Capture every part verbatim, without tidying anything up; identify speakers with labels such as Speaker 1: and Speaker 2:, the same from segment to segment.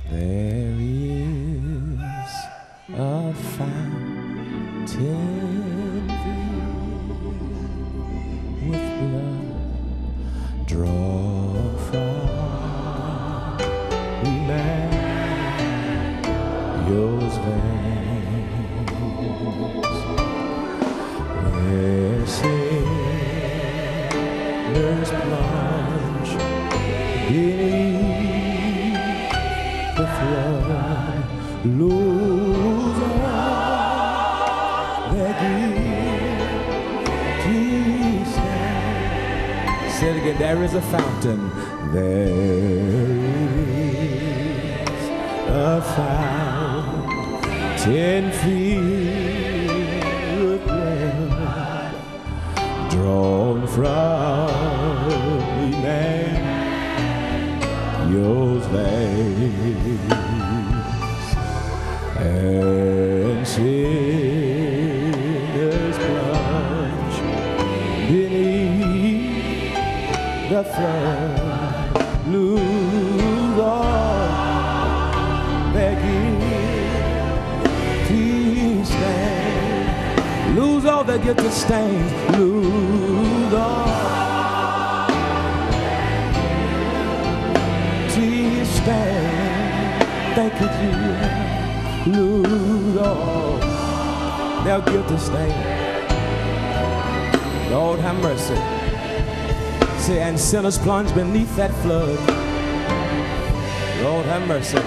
Speaker 1: There is a fountain with blood drawn from Emmanuel's veins, where sinners plunge beneath the flood, lose all their guilty stain. Say it again. There is a fountain. There is a fountain filled with blood drawn from Emmanuel's veins, and sinners plunge beneath the flood, lose all their guilty stains, lose all their guilty stains, lose all guilty stains. Thank you, Jesus. Lose all their guilty stains. Lord have mercy. Say, and sinners plunge beneath that flood. Lord have mercy.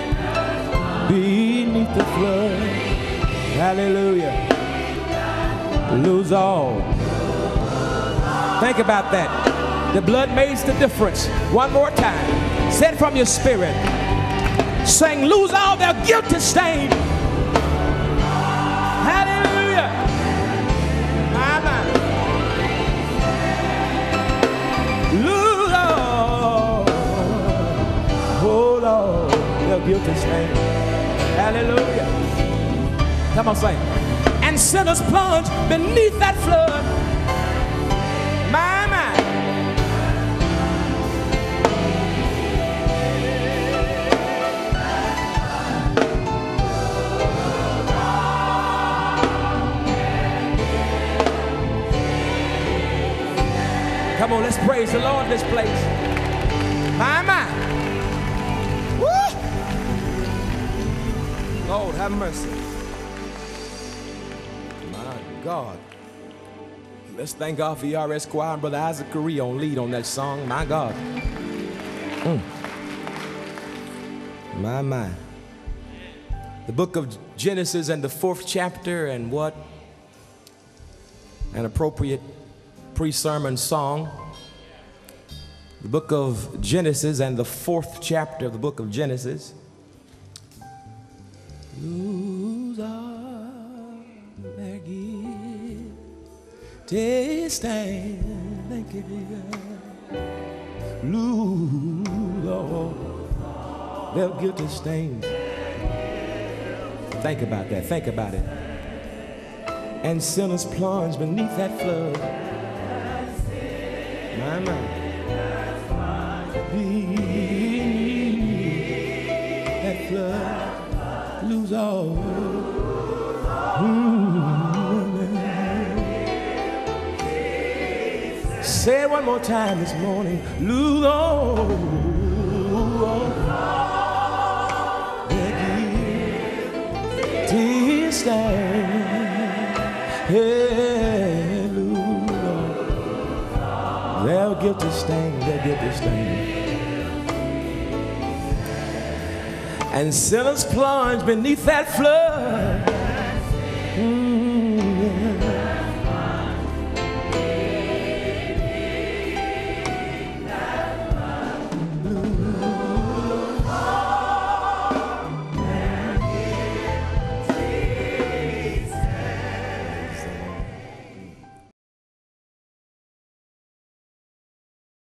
Speaker 1: Beneath the flood. Hallelujah. Lose all. Think about that. The blood makes the difference. One more time. Say it from your spirit. Saying, lose all their guilty stain. Hallelujah. Amen. Lose all, oh Lord, their guilty stain. Hallelujah. Come on, sing. And sinners plunge beneath that flood. My, my. Come on, let's praise the Lord in this place. My, my. Woo! Lord, have mercy. My God. Let's thank God for E R S Choir and Brother Isaac Curry on lead on that song. My God. Mm. My, my. The book of Genesis and the fourth chapter, and what an appropriate pre-sermon song. The book of Genesis and the fourth chapter of the book of Genesis. Lose all their guilty stain. Thank you, Jesus. Lose all their guilty stains. Think about that. Think about it. And sinners plunge beneath that flood. My, my. Beneath that flood, lose all. Mm-hmm. Say it one more time this morning. Lose all. That guilty stain. Hey, lose all. Their guilty stain, their guilty stain. And sinners plunge beneath that flood.